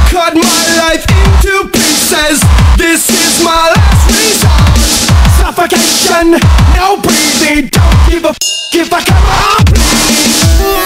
cut my life into pieces. This is my last resort. Suffocation, no breathing. Don't give a f if I come on, please.